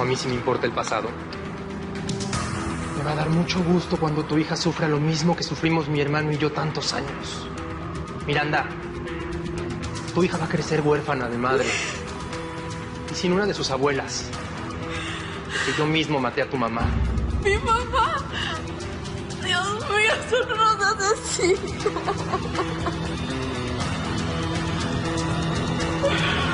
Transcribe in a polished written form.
mí sí me importa el pasado. Me va a dar mucho gusto cuando tu hija sufra lo mismo que sufrimos mi hermano y yo tantos años. Miranda, tu hija va a crecer huérfana de madre y sin una de sus abuelas. Porque yo mismo maté a tu mamá. ¡Mi mamá! ¡Dios mío, son unos asesinos!